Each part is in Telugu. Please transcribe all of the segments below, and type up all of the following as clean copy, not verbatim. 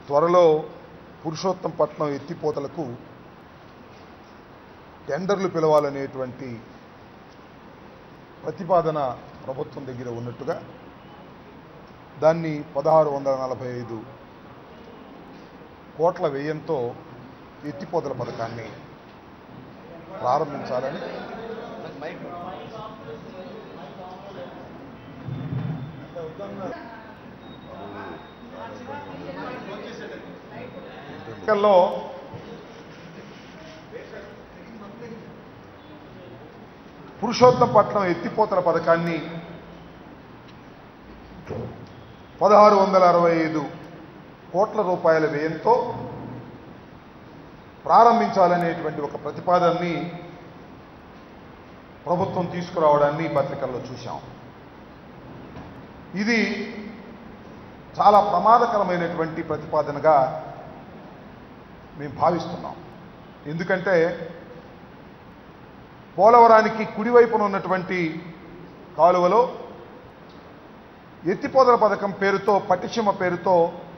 త్వరలో పురుషోత్తంపట్నం ఎత్తిపోతలకు టెండర్లు పిలవాలనేటువంటి ప్రతిపాదన ప్రభుత్వం దగ్గర ఉన్నట్టుగా దాన్ని 1645 కోట్ల వ్యయంతో ఎత్తిపోతల పథకాన్ని ప్రారంభించాలని ఎన్నికల్లో పురుషోత్తంపట్నం ఎత్తిపోతల పథకాన్ని 1665 కోట్ల రూపాయల వ్యయంతో ప్రారంభించాలనేటువంటి ఒక ప్రతిపాదనని ప్రభుత్వం తీసుకురావడాన్ని పత్రికల్లో చూశాం. ఇది చాలా ప్రమాదకరమైనటువంటి ప్రతిపాదనగా మేము భావిస్తున్నాం. ఎందుకంటే పోలవరానికి కుడివైపున ఉన్నటువంటి కాలువలో ఎత్తిపోతల పథకం పేరుతో పట్టిసీమ పేరుతో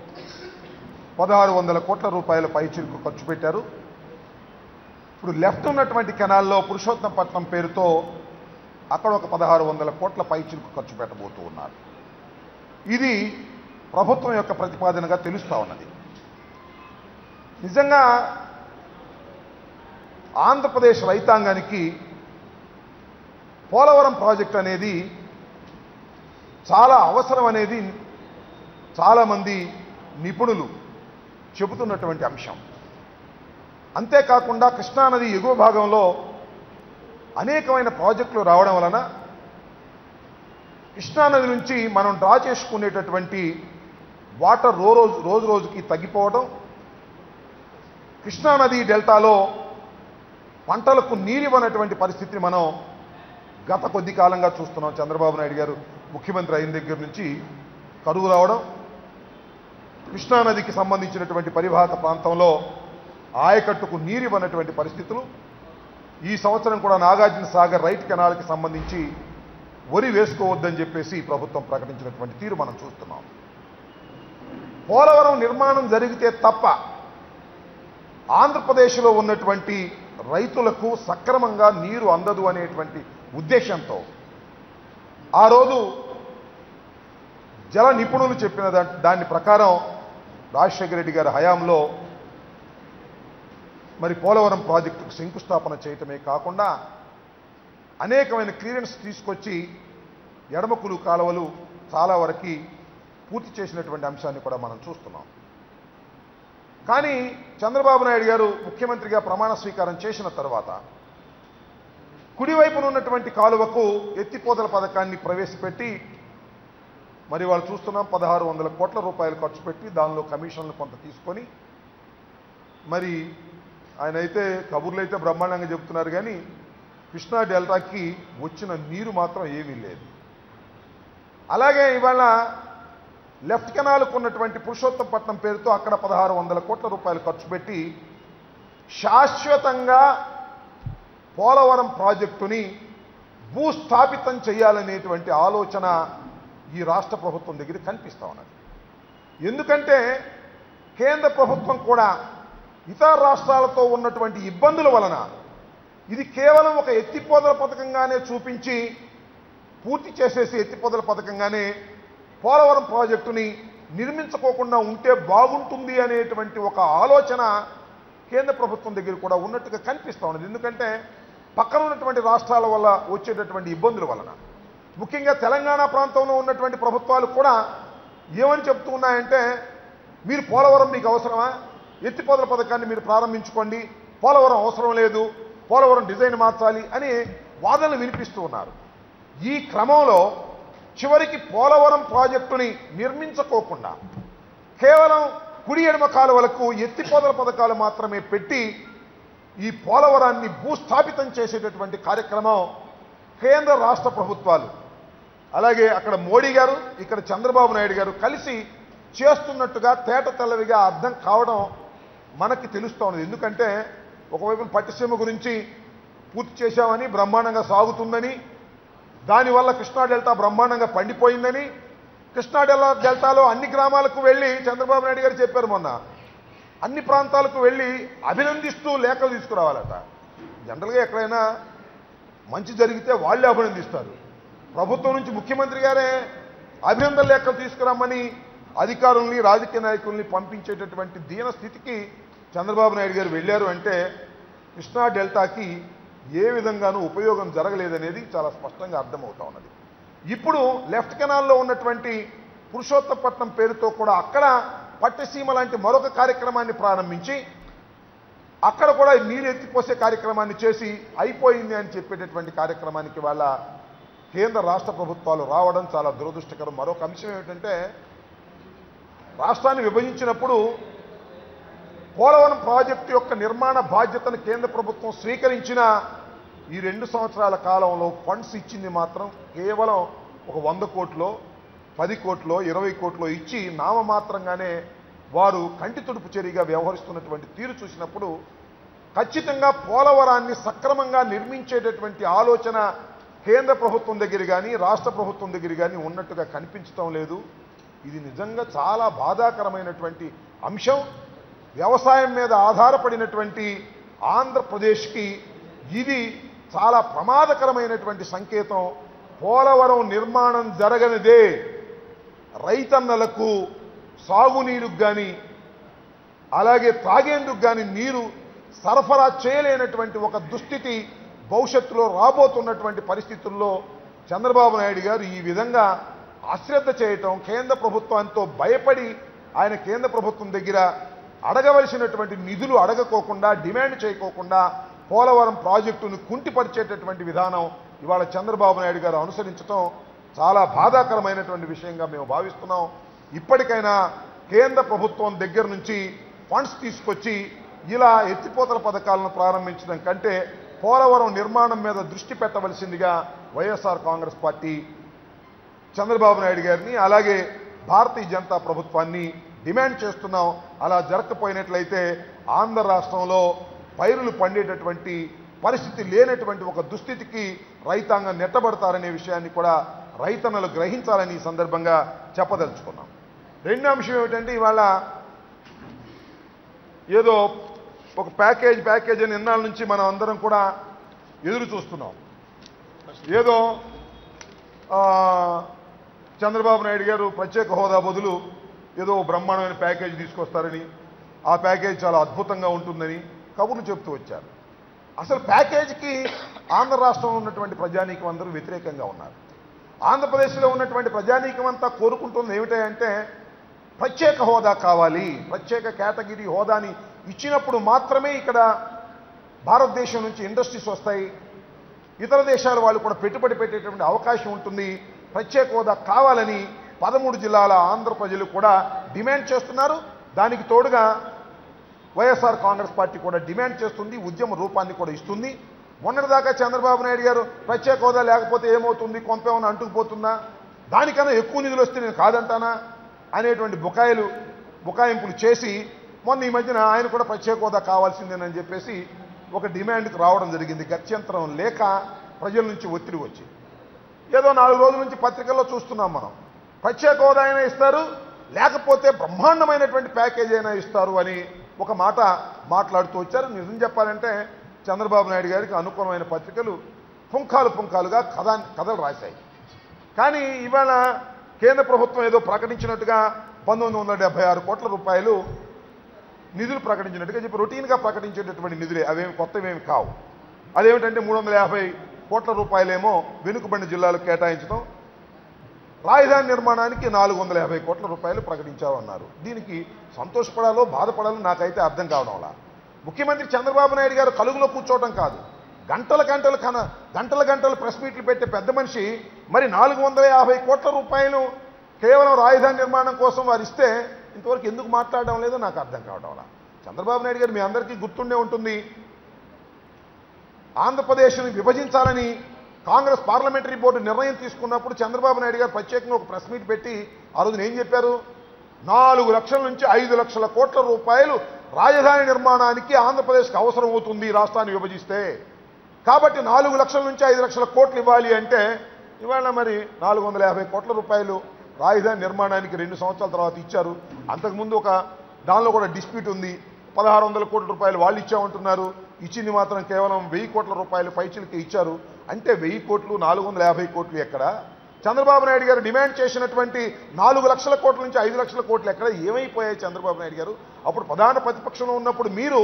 1600 కోట్ల రూపాయల పైచిలుకు ఖర్చు పెట్టారు. ఇప్పుడు లెఫ్ట్ ఉన్నటువంటి కెనాల్లో పురుషోత్తంపట్నం పేరుతో అక్కడ ఒక 1600 కోట్ల పైచిలుకు ఖర్చు పెట్టబోతూ ఉన్నారు. ఇది ప్రభుత్వం యొక్క ప్రతిపాదనగా తెలుస్తూ ఉన్నది. నిజంగా ఆంధ్రప్రదేశ్ రైతాంగానికి పోలవరం ప్రాజెక్ట్ అనేది చాలా అవసరం అనేది చాలామంది నిపుణులు చెబుతున్నటువంటి అంశం. అంతేకాకుండా కృష్ణానది ఎగువ భాగంలో అనేకమైన ప్రాజెక్టులు రావడం వలన కృష్ణానది నుంచి మనం డ్రా చేసుకునేటటువంటి వాటర్ రోజు రోజుకి తగ్గిపోవడం, కృష్ణానది డెల్టాలో పంటలకు నీరివ్వనటువంటి పరిస్థితిని మనం గత కొద్ది కాలంగా చూస్తున్నాం. చంద్రబాబు నాయుడు గారు ముఖ్యమంత్రి అయిన దగ్గర నుంచి కరువు రావడం, కృష్ణానదికి సంబంధించినటువంటి పరివాహక ప్రాంతంలో ఆయకట్టుకు నీరివ్వనటువంటి పరిస్థితులు, ఈ సంవత్సరం కూడా నాగార్జున సాగర్ రైట్ కెనాల్కి సంబంధించి వరి వేసుకోవద్దని చెప్పేసి ప్రభుత్వం ప్రకటించినటువంటి తీరు మనం చూస్తున్నాం. పోలవరం నిర్మాణం జరిగితే తప్ప ఆంధ్రప్రదేశ్లో ఉన్నటువంటి రైతులకు సక్రమంగా నీరు అందదు అనేటువంటి ఉద్దేశంతో ఆ రోజు జల నిపుణులు చెప్పిన దాని ప్రకారం రాజశేఖర రెడ్డి గారి హయాంలో మరి పోలవరం ప్రాజెక్టుకు శంకుస్థాపన చేయటమే కాకుండా అనేకమైన క్లియరెన్స్ తీసుకొచ్చి ఎడమకులు కాలువలు చాలా వరకు పూర్తి చేసినటువంటి అంశాన్ని కూడా మనం చూస్తున్నాం. కానీ చంద్రబాబు నాయుడు గారు ముఖ్యమంత్రిగా ప్రమాణ స్వీకారం చేసిన తర్వాత కుడివైపున ఉన్నటువంటి కాలువకు ఎత్తిపోతల పథకాన్ని ప్రవేశపెట్టి మరి వాళ్ళు చూస్తున్నాం 1600 కోట్ల రూపాయలు ఖర్చు పెట్టి దానిలో కమిషన్లు కొంత తీసుకొని మరి ఆయన అయితే కబుర్లు అయితే బ్రహ్మాండంగా చెబుతున్నారు. కానీ కృష్ణా డెల్టాకి వచ్చిన నీరు మాత్రం ఏమీ లేదు. అలాగే ఇవాళ లెఫ్ట్ కెనాల్కు ఉన్నటువంటి పురుషోత్తంపట్నం పేరుతో అక్కడ 1600 కోట్ల రూపాయలు ఖర్చు పెట్టి శాశ్వతంగా పోలవరం ప్రాజెక్టుని భూస్థాపితం చేయాలనేటువంటి ఆలోచన ఈ రాష్ట్ర ప్రభుత్వం దగ్గర కనిపిస్తూ ఉన్నది. ఎందుకంటే కేంద్ర ప్రభుత్వం కూడా ఇతర రాష్ట్రాలతో ఉన్నటువంటి ఇబ్బందుల వలన ఇది కేవలం ఒక ఎత్తిపోతల పథకంగానే చూపించి పూర్తి చేసేసి ఎత్తిపోతల పథకంగానే పోలవరం ప్రాజెక్టుని నిర్మించుకోకుండా ఉంటే బాగుంటుంది అనేటువంటి ఒక ఆలోచన కేంద్ర ప్రభుత్వం దగ్గర కూడా ఉన్నట్టుగా కనిపిస్తూ ఉన్నది. ఎందుకంటే పక్కన ఉన్నటువంటి రాష్ట్రాల వల్ల వచ్చేటటువంటి ఇబ్బందుల వలన ముఖ్యంగా తెలంగాణ ప్రాంతంలో ఉన్నటువంటి ప్రభుత్వాలు కూడా ఏమని చెప్తూ ఉన్నాయంటే మీరు పోలవరం మీకు అవసరమా, ఎత్తిపోతల పథకాన్ని మీరు ప్రారంభించుకోండి, పోలవరం అవసరం లేదు, పోలవరం డిజైన్ మార్చాలి అని వాదనలు వినిపిస్తూ ఉన్నారు. ఈ క్రమంలో చివరికి పోలవరం ప్రాజెక్టుని నిర్మించుకోకుండా కేవలం కుడి ఎడమ కాలువలకు ఎత్తిపోతల పథకాలు మాత్రమే పెట్టి ఈ పోలవరాన్ని భూస్థాపితం చేసేటటువంటి కార్యక్రమం కేంద్ర రాష్ట్ర ప్రభుత్వాలు అలాగే అక్కడ మోడీ గారు ఇక్కడ చంద్రబాబు నాయుడు గారు కలిసి చేస్తున్నట్టుగా తేట తెల్లవిగా అర్థం కావడం మనకి తెలుస్తూ ఉన్నది. ఎందుకంటే ఒకవైపు పట్టిసీమ గురించి పూర్తి చేశామని బ్రహ్మాండంగా సాగుతుందని, దానివల్ల కృష్ణా డెల్టా బ్రహ్మాండంగా పండిపోయిందని, కృష్ణా డెల్టాలో అన్ని గ్రామాలకు వెళ్ళి చంద్రబాబు నాయుడు గారు చెప్పారు మొన్న, అన్ని ప్రాంతాలకు వెళ్ళి అభినందిస్తూ లేఖలు తీసుకురావాలట. జనరల్గా ఎక్కడైనా మంచి జరిగితే వాళ్ళే అభినందిస్తారు. ప్రభుత్వం నుంచి ముఖ్యమంత్రి గారే అభినందన లేఖలు తీసుకురామని అధికారుల్ని రాజకీయ నాయకుల్ని పంపించేటటువంటి దీన స్థితికి చంద్రబాబు నాయుడు గారు వెళ్ళారు అంటే కృష్ణా డెల్టాకి ఏ విధంగానూ ఉపయోగం జరగలేదనేది చాలా స్పష్టంగా అర్థమవుతా ఉన్నది. ఇప్పుడు లెఫ్ట్ కెనాల్లో ఉన్నటువంటి పురుషోత్తపట్నం పేరుతో కూడా అక్కడ పట్టిసీమ లాంటి మరొక కార్యక్రమాన్ని ప్రారంభించి అక్కడ కూడా నీరు ఎత్తిపోసే కార్యక్రమాన్ని చేసి అయిపోయింది అని చెప్పేటటువంటి కార్యక్రమానికి వాళ్ళ కేంద్ర రాష్ట్ర ప్రభుత్వాలు రావడం చాలా దురదృష్టకరం. మరొక అంశం ఏమిటంటే రాష్ట్రాన్ని విభజించినప్పుడు పోలవరం ప్రాజెక్టు యొక్క నిర్మాణ బాధ్యతను కేంద్ర ప్రభుత్వం స్వీకరించిన ఈ 2 సంవత్సరాల కాలంలో ఫండ్స్ ఇచ్చింది మాత్రం కేవలం ఒక 100 కోట్లో 10 కోట్లో 20 కోట్లో ఇచ్చి నామమాత్రంగానే వారు కంటి తుడుపు చర్యగా వ్యవహరిస్తున్నటువంటి తీరు చూసినప్పుడు ఖచ్చితంగా పోలవరాన్ని సక్రమంగా నిర్మించేటటువంటి ఆలోచన కేంద్ర ప్రభుత్వం దగ్గర కానీ రాష్ట్ర ప్రభుత్వం దగ్గర కానీ ఉన్నట్టుగా కనిపించడం లేదు. ఇది నిజంగా చాలా బాధాకరమైనటువంటి అంశం. వ్యవసాయం మీద ఆధారపడినటువంటి ఆంధ్రప్రదేశ్కి ఇది చాలా ప్రమాదకరమైనటువంటి సంకేతం. పోలవరం నిర్మాణం జరగనిదే రైతన్నలకు సాగునీరుకు కానీ అలాగే తాగేందుకు కానీ నీరు సరఫరా చేయలేనటువంటి ఒక దుస్థితి భవిష్యత్తులో రాబోతున్నటువంటి పరిస్థితుల్లో చంద్రబాబు నాయుడు గారు ఈ విధంగా అశ్రద్ధ చేయటం, కేంద్ర ప్రభుత్వంతో భయపడి ఆయన కేంద్ర ప్రభుత్వం దగ్గర అడగవలసినటువంటి నిధులు అడగకోకుండా డిమాండ్ చేయకోకుండా పోలవరం ప్రాజెక్టును కుంటిపరిచేటటువంటి విధానం ఇవాళ చంద్రబాబు నాయుడు గారు అనుసరించడం చాలా బాధాకరమైనటువంటి విషయంగా మేము భావిస్తున్నాం. ఇప్పటికైనా కేంద్ర ప్రభుత్వం దగ్గర నుంచి ఫండ్స్ తీసుకొచ్చి ఇలా ఎత్తిపోతల పథకాలను ప్రారంభించడం కంటే పోలవరం నిర్మాణం మీద దృష్టి పెట్టవలసిందిగా వైఎస్ఆర్ కాంగ్రెస్ పార్టీ చంద్రబాబు నాయుడు గారిని అలాగే భారతీయ జనతా ప్రభుత్వాన్ని డిమాండ్ చేస్తున్నాం. అలా జరగకపోయినట్లయితే ఆంధ్ర రాష్ట్రంలో పైరులు పండేటటువంటి పరిస్థితి లేనటువంటి ఒక దుస్థితికి రైతాంగం నెట్టబడతారనే విషయాన్ని కూడా రైతన్నలు గ్రహించాలని ఈ సందర్భంగా చెప్పదలుచుకున్నాం. రెండో అంశం ఏమిటంటే ఇవాళ ఏదో ఒక ప్యాకేజ్ అని ఎన్నాళ్ళ నుంచి మనం అందరం కూడా ఎదురు చూస్తున్నాం. ఏదో చంద్రబాబు నాయుడు గారు ప్రత్యేక హోదా బదులు ఏదో బ్రహ్మాండమైన ప్యాకేజ్ తీసుకొస్తారని, ఆ ప్యాకేజ్ చాలా అద్భుతంగా ఉంటుందని కబుర్లు చెప్తూ వచ్చారు. అసలు ప్యాకేజీకి ఆంధ్ర రాష్ట్రంలో ఉన్నటువంటి ప్రజానీకం అందరూ వ్యతిరేకంగా ఉన్నారు. ఆంధ్రప్రదేశ్లో ఉన్నటువంటి ప్రజానీకం అంతా కోరుకుంటుంది ఏమిటంటే ప్రత్యేక హోదా కావాలి, ప్రత్యేక కేటగిరీ హోదాని ఇచ్చినప్పుడు మాత్రమే ఇక్కడ భారతదేశం నుంచి ఇండస్ట్రీస్ వస్తాయి, ఇతర దేశాల వాళ్ళు కూడా పెట్టుబడి పెట్టేటువంటి అవకాశం ఉంటుంది, ప్రత్యేక హోదా కావాలని 13 జిల్లాల ఆంధ్ర ప్రజలు కూడా డిమాండ్ చేస్తున్నారు. దానికి తోడుగా వైఎస్ఆర్ కాంగ్రెస్ పార్టీ కూడా డిమాండ్ చేస్తుంది, ఉద్యమ రూపాన్ని కూడా ఇస్తుంది. మొన్నటిదాకా చంద్రబాబు నాయుడు గారు ప్రత్యేక హోదా లేకపోతే ఏమవుతుంది, కొంపేమన్నా అంటుకుపోతుందా, దానికన్నా ఎక్కువ నిధులు వస్తే నేను కాదంటానా అనేటువంటి బుకాయింపులు చేసి మొన్న ఈ మధ్యన ఆయన కూడా ప్రత్యేక హోదా కావాల్సిందేనని చెప్పేసి ఒక డిమాండ్కి రావడం జరిగింది. గత్యంతరం లేక ప్రజల నుంచి ఒత్తిడి వచ్చి ఏదో 4 రోజుల నుంచి పత్రికల్లో చూస్తున్నాం మనం, ప్రత్యేక హోదా అయినా ఇస్తారు లేకపోతే బ్రహ్మాండమైనటువంటి ప్యాకేజ్ అయినా ఇస్తారు అని ఒక మాట మాట్లాడుతూ వచ్చారు. నిజం చెప్పాలంటే చంద్రబాబు నాయుడు గారికి అనుకూలమైన పత్రికలు పుంఖాలుగా కథలు రాశాయి. కానీ ఇవాళ కేంద్ర ప్రభుత్వం ఏదో ప్రకటించినట్టుగా 1976 కోట్ల రూపాయలు నిధులు ప్రకటించినట్టుగా చెప్పి రొటీన్గా ప్రకటించేటటువంటి నిధులే, అవేమి కొత్తవేమి కావు. అదేమిటంటే 350 కోట్ల రూపాయలేమో వెనుకబడిన జిల్లాలకు కేటాయించడం, రాజధాని నిర్మాణానికి 450 కోట్ల రూపాయలు ప్రకటించారు అన్నారు. దీనికి సంతోషపడాలో బాధపడాలో నాకైతే అర్థం కావడంలా. ముఖ్యమంత్రి చంద్రబాబు నాయుడు గారు కలుగులో కూర్చోవడం కాదు, గంటలు ప్రెస్ మీట్లు పెట్టే పెద్ద మనిషి మరి 450 కోట్ల రూపాయలు కేవలం రాజధాని నిర్మాణం కోసం వారు ఇస్తే ఇంతవరకు ఎందుకు మాట్లాడడం లేదో నాకు అర్థం కావడంలా. చంద్రబాబు నాయుడు గారు మీ అందరికీ గుర్తుండే ఉంటుంది, ఆంధ్రప్రదేశ్ని విభజించాలని కాంగ్రెస్ పార్లమెంటరీ బోర్డు నిర్ణయం తీసుకున్నప్పుడు చంద్రబాబు నాయుడు గారు ప్రత్యేకంగా ఒక ప్రెస్ మీట్ పెట్టి ఆ రోజున ఏం చెప్పారు, 4 లక్షల నుంచి 5 లక్షల కోట్ల రూపాయలు రాజధాని నిర్మాణానికి ఆంధ్రప్రదేశ్కి అవసరం అవుతుంది రాష్ట్రాన్ని విభజిస్తే, కాబట్టి 4 లక్షల నుంచి 5 లక్షల కోట్లు ఇవ్వాలి అంటే ఇవాళ మరి 450 కోట్ల రూపాయలు రాజధాని నిర్మాణానికి 2 సంవత్సరాల తర్వాత ఇచ్చారు. అంతకుముందు ఒక దానిలో కూడా డిస్ప్యూట్ ఉంది. 1600 కోట్ల రూపాయలు వాళ్ళు ఇచ్చామంటున్నారు. ఇచ్చింది మాత్రం కేవలం 1000 కోట్ల రూపాయలు పైచిలకి ఇచ్చారు. అంటే 1000 కోట్లు 450 కోట్లు ఎక్కడ? చంద్రబాబు నాయుడు గారు డిమాండ్ చేసినటువంటి 4 లక్షల కోట్ల నుంచి 5 లక్షల కోట్లు ఎక్కడ? ఏమైపోయాయి చంద్రబాబు నాయుడు గారు? అప్పుడు ప్రధాన ప్రతిపక్షంలో ఉన్నప్పుడు మీరు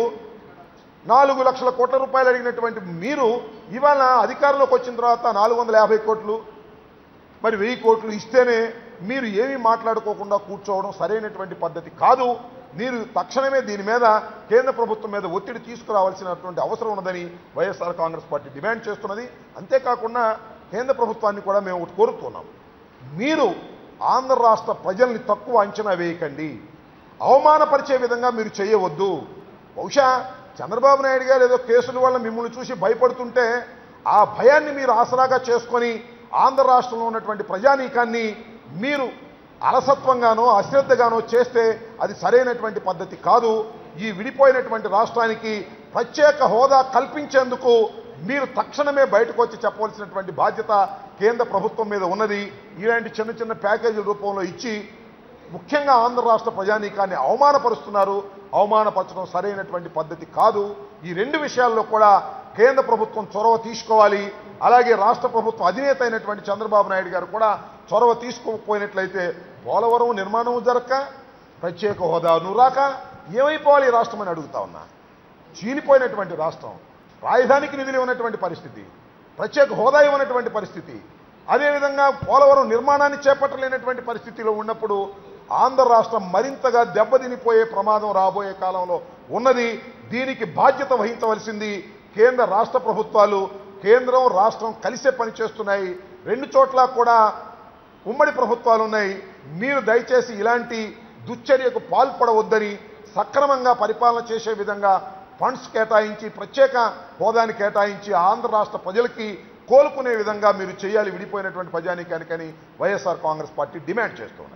4 లక్షల కోట్ల రూపాయలు అడిగినటువంటి మీరు ఇవాళ అధికారంలోకి వచ్చిన తర్వాత 450 కోట్లు మరి 1000 కోట్లు ఇస్తేనే మీరు ఏమీ మాట్లాడుకోకుండా కూర్చోవడం సరైనటువంటి పద్ధతి కాదు. మీరు తక్షణమే దీని మీద కేంద్ర ప్రభుత్వం మీద ఒత్తిడి తీసుకురావాల్సినటువంటి అవసరం ఉన్నదని వైఎస్ఆర్ కాంగ్రెస్ పార్టీ డిమాండ్ చేస్తున్నది. అంతేకాకుండా కేంద్ర ప్రభుత్వాన్ని కూడా మేము కోరుతున్నాం, మీరు ఆంధ్ర రాష్ట్ర ప్రజల్ని తక్కువ అంచనా వేయకండి, అవమానపరిచే విధంగా మీరు చేయవద్దు. బహుశా చంద్రబాబు నాయుడు గారు ఏదో కేసుల వల్ల మిమ్మల్ని చూసి భయపడుతుంటే ఆ భయాన్ని మీరు ఆసరాగా చేసుకొని ఆంధ్ర రాష్ట్రంలో ఉన్నటువంటి ప్రజానీకాన్ని మీరు అలసత్వంగానో అశ్రద్ధగానో చేస్తే అది సరైనటువంటి పద్ధతి కాదు. ఈ విడిపోయినటువంటి రాష్ట్రానికి ప్రత్యేక హోదా కల్పించేందుకు మీరు తక్షణమే బయటకు వచ్చి చెప్పవలసినటువంటి బాధ్యత కేంద్ర ప్రభుత్వం మీద ఉన్నది. ఇలాంటి చిన్న చిన్న ప్యాకేజీల రూపంలో ఇచ్చి ముఖ్యంగా ఆంధ్ర రాష్ట్ర ప్రజానీకాన్ని అవమానపరుస్తున్నారు. అవమానపరచడం సరైనటువంటి పద్ధతి కాదు. ఈ 2 విషయాల్లో కూడా కేంద్ర ప్రభుత్వం చొరవ తీసుకోవాలి. అలాగే రాష్ట్ర ప్రభుత్వం అధినేత అయినటువంటి చంద్రబాబు నాయుడు గారు కూడా చొరవ తీసుకోకపోయినట్లయితే పోలవరం నిర్మాణం జరగక ప్రత్యేక హోదాను రాక ఏమైపోవాలి ఈ రాష్ట్రం అని అడుగుతా ఉన్నా. చీలిపోయినటువంటి రాష్ట్రం, రాజధానికి నిధులు ఇవ్వనటువంటి పరిస్థితి, ప్రత్యేక హోదా ఇవ్వనటువంటి పరిస్థితి, అదేవిధంగా పోలవరం నిర్మాణాన్ని చేపట్టలేనటువంటి పరిస్థితిలో ఉన్నప్పుడు ఆంధ్ర రాష్ట్రం మరింతగా దెబ్బతినిపోయే ప్రమాదం రాబోయే కాలంలో ఉన్నది. దీనికి బాధ్యత వహించవలసింది కేంద్ర రాష్ట్ర ప్రభుత్వాలు. కేంద్రం రాష్ట్రం కలిసే పనిచేస్తున్నాయి. 2 చోట్ల కూడా ఉమ్మడి ప్రభుత్వాలు ఉన్నాయి. మీరు దయచేసి ఇలాంటి దుశ్చర్యకు పాల్పడవద్దని, సక్రమంగా పరిపాలన చేసే విధంగా ఫండ్స్ కేటాయించి ప్రత్యేక హోదాని కేటాయించి ఆంధ్ర రాష్ట్ర ప్రజలకి కోలుకునే విధంగా మీరు చేయాలి విడిపోయినటువంటి ప్రజానీకానికని వైఎస్ఆర్ కాంగ్రెస్ పార్టీ డిమాండ్ చేస్తున్నది.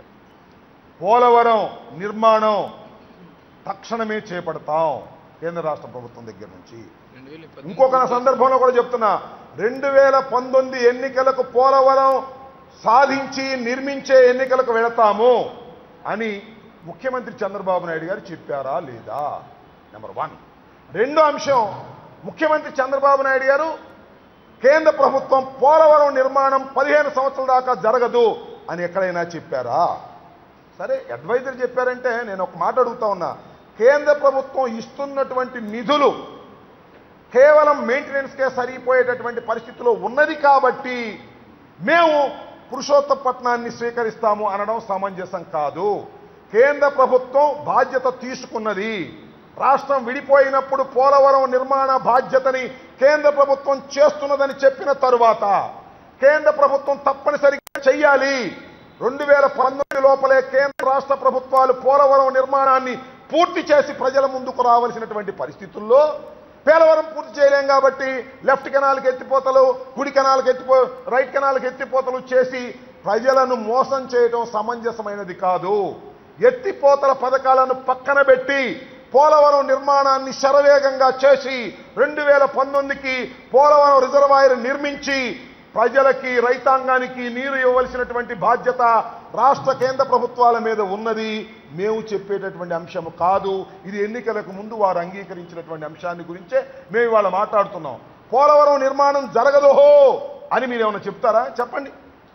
పోలవరం నిర్మాణం తక్షణమే చేపడతాం కేంద్ర రాష్ట్ర ప్రభుత్వం దగ్గర నుంచి. ఇంకొక సందర్భంలో కూడా చెప్తున్నా, 2019 ఎన్నికలకు పోలవరం సాధించి నిర్మించే ఎన్నికలకు వెళతాము అని ముఖ్యమంత్రి చంద్రబాబు నాయుడు గారు చెప్పారా లేదా? నెంబర్ 1. రెండో అంశం, ముఖ్యమంత్రి చంద్రబాబు నాయుడు గారు కేంద్ర ప్రభుత్వం పోలవరం నిర్మాణం 15 సంవత్సరాల దాకా జరగదు అని ఎక్కడైనా చెప్పారా? సరే, అడ్వైజర్ చెప్పారంటే నేను ఒక మాట అడుగుతా ఉన్నా, కేంద్ర ప్రభుత్వం ఇస్తున్నటువంటి నిధులు కేవలం మెయింటెనెన్స్కే సరిపోయేటటువంటి పరిస్థితిలో ఉన్నది కాబట్టి మేము పురుషోత్తపట్నాన్ని స్వీకరిస్తాము అనడం సమంజసం కాదు. కేంద్ర ప్రభుత్వం బాధ్యత తీసుకున్నది. రాష్ట్రం విడిపోయినప్పుడు పోలవరం నిర్మాణ బాధ్యతని కేంద్ర ప్రభుత్వం చేస్తున్నదని చెప్పిన తరువాత కేంద్ర ప్రభుత్వం తప్పనిసరిగా చెయ్యాలి. 2019 లోపలే కేంద్ర రాష్ట్ర ప్రభుత్వాలు పోలవరం నిర్మాణాన్ని పూర్తి చేసి ప్రజల ముందుకు రావాల్సినటువంటి పరిస్థితుల్లో పోలవరం పూర్తి చేయలేం కాబట్టి లెఫ్ట్ కెనాల్కి ఎత్తిపోతలు, కుడి కెనాల్కి రైట్ కెనాల్కి ఎత్తిపోతలు చేసి ప్రజలను మోసం చేయడం సమంజసమైనది కాదు. ఎత్తిపోతల పథకాలను పక్కన పెట్టి పోలవరం నిర్మాణాన్ని శరవేగంగా చేసి 2019కి పోలవరం రిజర్వాయర్ నిర్మించి ప్రజలకి రైతాంగానికి నీరు ఇవ్వవలసినటువంటి బాధ్యత రాష్ట్ర కేంద్ర ప్రభుత్వాల మీద ఉన్నది. మేము చెప్పేటటువంటి అంశం కాదు. ఇది ఎన్నికలకు ముందు వారు అంగీకరించినటువంటి అంశాన్ని గురించే మేము ఇవాళ మాట్లాడుతున్నాం. పోలవరం నిర్మాణం జరగదు అని మీరు ఏమైనా చెప్తారా? చెప్పండి.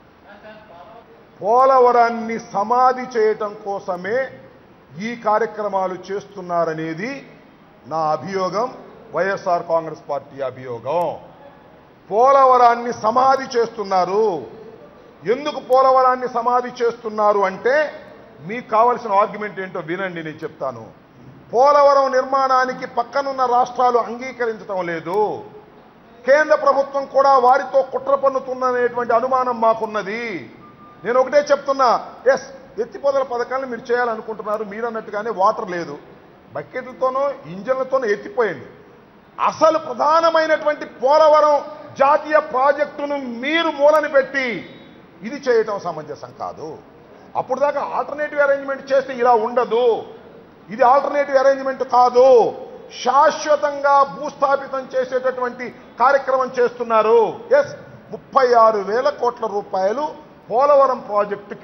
పోలవరాన్ని సమాధి చేయటం కోసమే ఈ కార్యక్రమాలు చేస్తున్నారనేది నా అభియోగం, వైఎస్ఆర్ కాంగ్రెస్ పార్టీ అభియోగం. పోలవరాన్ని సమాధి చేస్తున్నారు. ఎందుకు పోలవరాన్ని సమాధి చేస్తున్నారు అంటే మీకు కావాల్సిన ఆర్గ్యుమెంట్ ఏంటో వినండి, నేను చెప్తాను. పోలవరం నిర్మాణానికి పక్కనున్న రాష్ట్రాలు అంగీకరించడం లేదు. కేంద్ర ప్రభుత్వం కూడా వారితో కుట్ర పన్నుతున్ననేటువంటి అనుమానం మాకున్నది. నేను ఒకటే చెప్తున్నా, ఎస్, ఎత్తిపోతల పథకాలను మీరు చేయాలనుకుంటున్నారు. మీరు అన్నట్టుగానే వాటర్ లేదు, బకెట్లతోనో ఇంజన్లతోనో ఎత్తిపోయండి. అసలు ప్రధానమైనటువంటి పోలవరం జాతీయ ప్రాజెక్టును మీరు మూలని పెట్టి ఇది చేయటం సమంజసం కాదు. అప్పుడు దాకా ఆల్టర్నేటివ్ అరేంజ్మెంట్ చేస్తే ఇలా ఉండదు. ఇది ఆల్టర్నేటివ్ అరేంజ్మెంట్ కాదు, శాశ్వతంగా భూస్థాపితం చేసేటటువంటి కార్యక్రమం చేస్తున్నారు. ఎస్, 36,000 కోట్ల రూపాయలు పోలవరం ప్రాజెక్టుకి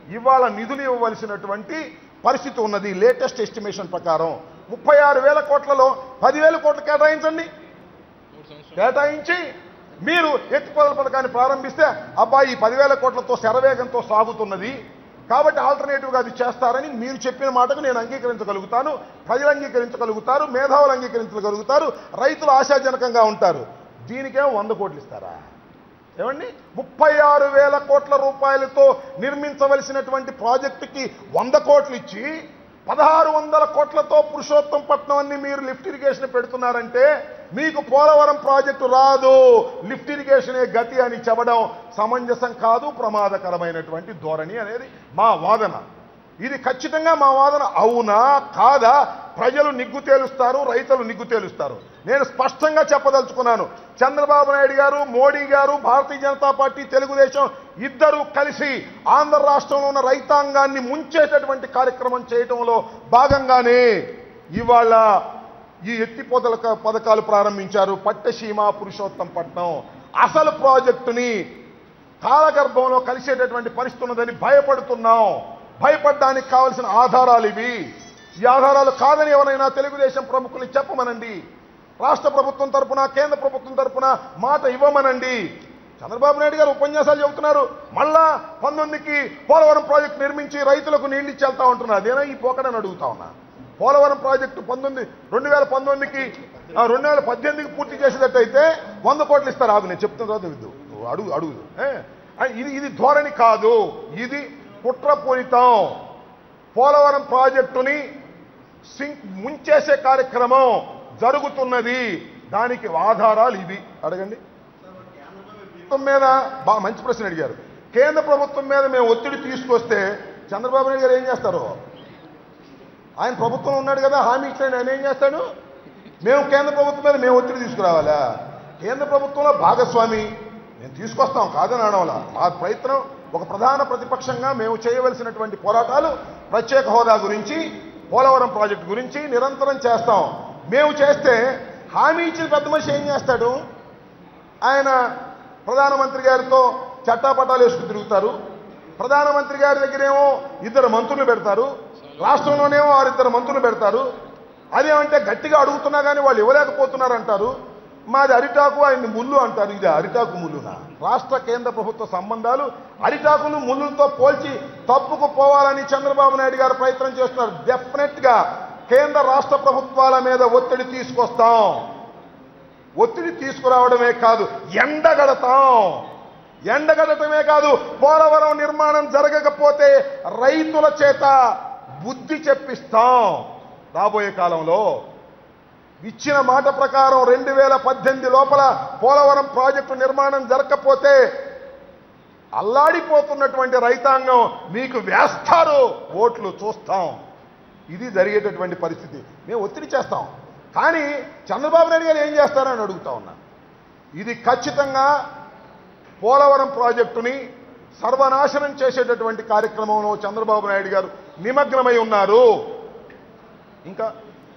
ఇవాళ నిధులు ఇవ్వవలసినటువంటి పరిస్థితి ఉన్నది. లేటెస్ట్ ఎస్టిమేషన్ ప్రకారం 36,000 కోట్లలో 10,000 కోట్లు కేటాయించండి. కేటాయించి మీరు ఎత్తిపోతల పథకాన్ని ప్రారంభిస్తే అబ్బాయి ఈ 10,000 కోట్లతో శరవేగంతో సాగుతున్నది కాబట్టి ఆల్టర్నేటివ్గా అది చేస్తారని మీరు చెప్పిన మాటకు నేను అంగీకరించగలుగుతాను, ప్రజలు అంగీకరించగలుగుతారు, మేధావులు అంగీకరించగలుగుతారు, రైతులు ఆశాజనకంగా ఉంటారు. దీనికేమో 100 కోట్లు ఇస్తారా? ఏమండి, 36,000 కోట్ల రూపాయలతో నిర్మించవలసినటువంటి ప్రాజెక్టుకి 100 కోట్లు ఇచ్చి 1,600 కోట్లతో పురుషోత్తంపట్నం అన్ని మీరు లిఫ్ట్ ఇరిగేషన్ పెడుతున్నారంటే మీకు పోలవరం ప్రాజెక్టు రాదు, లిఫ్ట్ ఇరిగేషనే గతి అని చెప్పడం సమంజసం కాదు, ప్రమాదకరమైనటువంటి ధోరణి అనేది మా వాదన. ఇది ఖచ్చితంగా మా వాదన. అవునా కాదా ప్రజలు నిగ్గు తేలుస్తారు, రైతులు నిగ్గు తేలుస్తారు. నేను స్పష్టంగా చెప్పదలుచుకున్నాను, చంద్రబాబు నాయుడు గారు, మోడీ గారు, భారతీయ జనతా పార్టీ, తెలుగుదేశం ఇద్దరూ కలిసి ఆంధ్ర రాష్ట్రంలో ఉన్న రైతాంగాన్ని ముంచేటటువంటి కార్యక్రమం చేయడంలో భాగంగానే ఇవాళ ఈ ఎత్తిపోతల పథకాలు ప్రారంభించారు. పట్టసీమ, పురుషోత్తంపట్నం అసలు ప్రాజెక్టుని కాలగర్భంలో కలిసేటటువంటి పరిస్థితి ఉన్నదని భయపడుతున్నాం. భయపడడానికి కావలసిన ఆధారాలు ఇవి. ఈ ఆధారాలు కాదని ఎవరైనా తెలుగుదేశం ప్రముఖులు చెప్పమనండి. రాష్ట్ర ప్రభుత్వం తరపున, కేంద్ర ప్రభుత్వం తరపున మాట ఇవ్వమనండి. చంద్రబాబు నాయుడు గారు ఉపన్యాసాలు చెబుతున్నారు, మళ్ళా 19కి పోలవరం ప్రాజెక్టు నిర్మించి రైతులకు నీళ్లు ఇచ్చి వెళ్తా ఉంటున్నారు. అదేనా ఈ పోకడని అడుగుతా ఉన్నా. పోలవరం ప్రాజెక్టు 2019కి 2018కి పూర్తి చేసేటట్టయితే 100 కోట్లు ఇస్తారు. ఆగు, నేను చెప్తున్న తర్వాత విద్దు అడుగు. ఇది ధోరణి కాదు, ఇది కుట్రపూరితం. పోలవరం ప్రాజెక్టుని ముంచేసే కార్యక్రమం జరుగుతున్నది. దానికి ఆధారాలు ఇవి. అడగండి. మీద మంచి ప్రశ్న అడిగారు. కేంద్ర ప్రభుత్వం మీద మేము ఒత్తిడి తీసుకొస్తే చంద్రబాబు నాయుడు గారు ఏం చేస్తారు? ఆయన ప్రభుత్వం ఉన్నాడు కదా, హామీ ఇచ్చాడు, ఆయన ఏం చేస్తాడు? మేము కేంద్ర ప్రభుత్వం మీద మేము ఒత్తిడి తీసుకురావాలా? కేంద్ర ప్రభుత్వంలో భాగస్వామి మేము తీసుకొస్తాం, కాదని అనడంలా. మా ప్రయత్నం ఒక ప్రధాన ప్రతిపక్షంగా మేము చేయవలసినటువంటి పోరాటాలు ప్రత్యేక హోదా గురించి, పోలవరం ప్రాజెక్టు గురించి నిరంతరం చేస్తాం. మేము చేస్తే హామీ ఇచ్చిన పెద్ద మనిషి ఏం చేస్తాడు? ఆయన ప్రధానమంత్రి గారితో చట్టాపట్టాలు వేసుకుని తిరుగుతారు. ప్రధానమంత్రి గారి దగ్గరేమో 2 మంత్రులు పెడతారు, రాష్ట్రంలోనేమో 6 మంత్రులు పెడతారు. అదేమంటే గట్టిగా అడుగుతున్నా కానీ వాళ్ళు ఇవ్వలేకపోతున్నారు అంటారు. మాది అరిటాకు, ఆయన ముళ్ళు అంటారు. ఇది అరిటాకు ముళ్ళునా? రాష్ట్ర కేంద్ర ప్రభుత్వ సంబంధాలు అరిటాకులు ముళ్ళులతో పోల్చి తప్పుకు పోవాలని చంద్రబాబు నాయుడు గారు ప్రయత్నం చేస్తున్నారు. డెఫినెట్గా కేంద్ర రాష్ట్ర ప్రభుత్వాల మీద ఒత్తిడి తీసుకొస్తాం. ఒత్తిడి తీసుకురావడమే కాదు, ఎండగడతాం. ఎండగడటమే కాదు, పోలవరం నిర్మాణం జరగకపోతే రైతుల చేత బుద్ధి చెప్పిస్తాం. రాబోయే కాలంలో ఇచ్చిన మాట ప్రకారం 2018 లోపల పోలవరం ప్రాజెక్టు నిర్మాణం జరగకపోతే అల్లాడిపోతున్నటువంటి రైతాంగం మీకు వేస్తారు ఓట్లు, చూస్తాం. ఇది జరిగేటటువంటి పరిస్థితి. మేము ఒత్తిడి చేస్తాం. కానీ చంద్రబాబు నాయుడు గారు ఏం చేస్తారని అడుగుతా ఉన్నా. ఇది ఖచ్చితంగా పోలవరం ప్రాజెక్టుని సర్వనాశనం చేసేటటువంటి కార్యక్రమంలో చంద్రబాబు నాయుడు గారు నిమగ్నమై ఉన్నారు. ఇంకా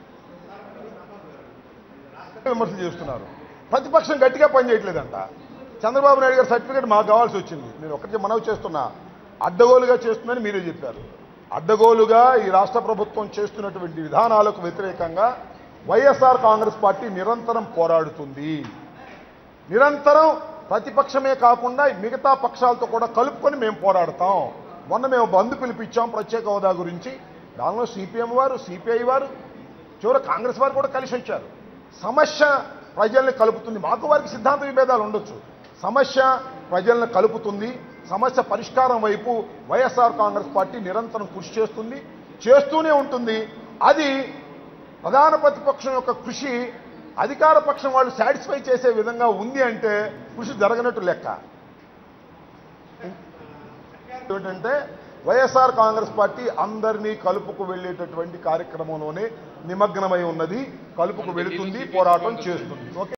విమర్శలు చేస్తున్నారు. ప్రతిపక్షం గట్టిగా పనిచేయట్లేదంట. చంద్రబాబు నాయుడు గారు సర్టిఫికేట్ మాకు కావాల్సి వచ్చింది. నేను ఒక్కటి మనవి చేస్తున్నా, అడ్డగోలుగా చేస్తుందని మీరే చెప్పారు. అడ్డగోలుగా ఈ రాష్ట్ర ప్రభుత్వం చేస్తున్నటువంటి విధానాలకు వ్యతిరేకంగా వైఎస్ఆర్ కాంగ్రెస్ పార్టీ నిరంతరం పోరాడుతుంది. నిరంతరం ప్రతిపక్షమే కాకుండా మిగతా పక్షాలతో కూడా కలుపుకొని మేము పోరాడతాం. మొన్న మేము బంద్ పిలిపించాం ప్రత్యేక హోదా గురించి. దానిలో సిపిఎం వారు, సిపిఐ వారు, చివరి కాంగ్రెస్ వారు కూడా కలిసి వచ్చారు. సమస్య ప్రజల్ని కలుపుతుంది. మాకు వారికి సిద్ధాంత విభేదాలు ఉండొచ్చు. సమస్య ప్రజల్ని కలుపుతుంది. సమస్య పరిష్కారం వైపు వైఎస్ఆర్ కాంగ్రెస్ పార్టీ నిరంతరం కృషి చేస్తుంది, చేస్తూనే ఉంటుంది. అది ప్రధాన ప్రతిపక్షం యొక్క కృషి అధికార పక్షం వాళ్ళు సాటిస్ఫై చేసే విధంగా ఉంది అంటే కృషి జరగనట్టు లెక్క. ఏంటంటే వైఎస్ఆర్ కాంగ్రెస్ పార్టీ అందరినీ కలుపుకు వెళ్ళేటటువంటి కార్యక్రమంలోనే నిమగ్నమై ఉన్నది. కలుపుకు వెళుతుంది, పోరాటం చేస్తుంది. ఓకే.